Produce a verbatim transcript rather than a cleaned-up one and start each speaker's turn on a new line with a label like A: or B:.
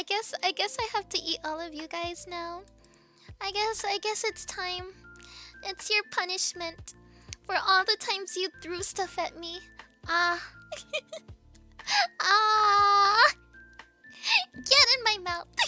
A: guess I guess I have to eat all of you guys now. I guess I guess it's time. It's your punishment for all the times you threw stuff at me. Ah. Ah. Get in my mouth.